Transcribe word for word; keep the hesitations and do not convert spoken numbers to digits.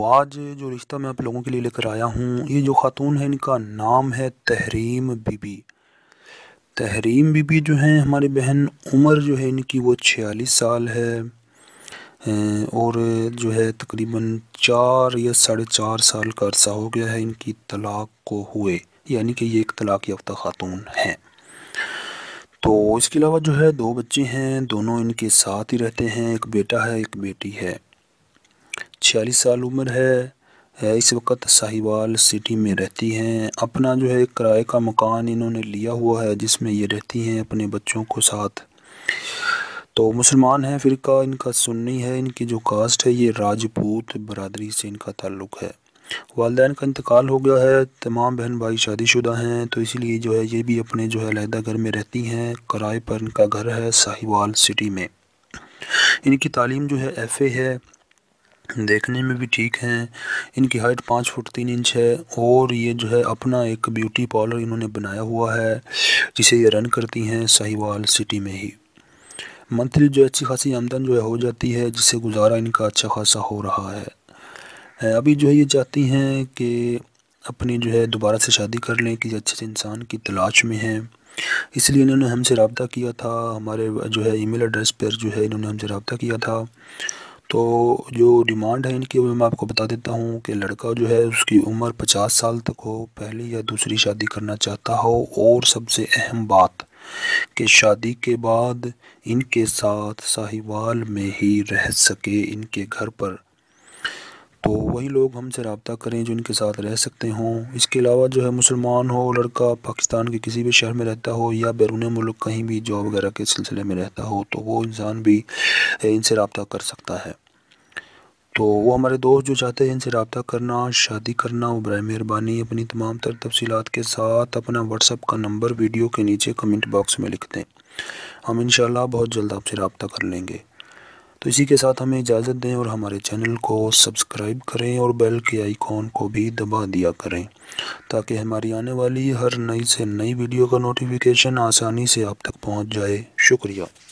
تو آج جو رشتہ میں آپ لوگوں کے لیے لے کر آیا ہوں، یہ جو خاتون ہے ان کا نام ہے تحریم بی بی۔ تحریم بی بی جو ہیں ہماری بہن، عمر جو ہے ان کی وہ چھیالیس سال ہے، اور جو ہے تقریباً چار یا ساڑھے چار سال کا عرصہ ہو گیا ہے ان کی طلاق کو ہوئے، یعنی کہ یہ ایک طلاق یافتہ خاتون ہیں۔ تو اس کے علاوہ جو ہے دو بچے ہیں، دونوں ان کے ساتھ ہی رہتے ہیں، ایک بیٹا ہے ایک بیٹی ہے۔ چھیالیس سال عمر ہے، اس وقت ساہیوال سٹی میں رہتی ہیں۔ اپنا جو ہے کرائے کا مکان انہوں نے لیا ہوا ہے جس میں یہ رہتی ہیں اپنے بچوں کو ساتھ۔ تو مسلمان ہیں، فرقہ ان کا سنی ہے، ان کی جو کاسٹ ہے یہ راجپوت برادری سے ان کا تعلق ہے۔ والدین کا انتقال ہو گیا ہے، تمام بہن بھائی شادی شدہ ہیں، تو اسی لیے جو ہے یہ بھی اپنے جو ہے علیحدہ گھر میں رہتی ہیں۔ کرائے پر ان کا گھر ہے ساہیوال سٹی میں۔ ان کی تعلیم جو ہے ایف اے ہے، دیکھنے میں بھی ٹھیک ہیں۔ ان کی ہائٹ پانچ فٹ تین انچ ہے، اور یہ جو ہے اپنا ایک بیوٹی پارلر انہوں نے بنایا ہوا ہے جسے یہ رن کرتی ہیں ساہیوال سٹی میں ہی۔ منتھلی جو اچھی خاصی آمدن جو ہے ہو جاتی ہے، جس سے گزارا ان کا اچھا خاصا ہو رہا ہے۔ ابھی جو ہے یہ چاہتی ہیں کہ اپنی جو ہے دوبارہ سے شادی کر لیں، کسی اچھے سے انسان کی تلاش میں ہیں، اس لیے انہوں نے ہم سے رابطہ کیا تھا۔ ہمارے جو ہے ای میل ایڈریس پر جو ہے انہوں نے ہم سے رابطہ کیا تھا۔ تو جو ڈیمانڈ ہے ان کی وہ میں آپ کو بتا دیتا ہوں کہ لڑکا جو ہے اس کی عمر پچاس سال تک ہو، پہلی یا دوسری شادی کرنا چاہتا ہو، اور سب سے اہم بات کہ شادی کے بعد ان کے ساتھ ساہیوال میں ہی رہ سکے ان کے گھر پر۔ تو وہی لوگ ہم سے رابطہ کریں جو ان کے ساتھ رہ سکتے ہوں۔ اس کے علاوہ جو ہے مسلمان ہو لڑکا، پاکستان کے کسی بھی شہر میں رہتا ہو یا بیرون ملک کہیں بھی جاب وغیرہ کے سلسلے میں رہتا ہو، تو وہ انسان بھی ان سے رابطہ کر سکتا ہے۔ تو وہ ہمارے دوست جو چاہتے ہیں ان سے رابطہ کرنا، شادی کرنا، وہ برائے مہربانی اپنی تمام تر تفصیلات کے ساتھ اپنا واٹس ایپ کا نمبر ویڈیو کے نیچے کمنٹ باکس میں لکھ دیں۔ ہم انشاءاللہ بہت جلد آپ سے رابطہ کر لیں گے۔ تو اسی کے ساتھ ہمیں اجازت دیں اور ہمارے چینل کو سبسکرائب کریں اور بیل کے آئیکن کو بھی دبا دیا کریں تاکہ ہماری آنے والی ہر نئی سے نئی ویڈیو کا نوٹیفیکیشن آسانی سے آپ تک پہنچ جائے۔ شکریہ۔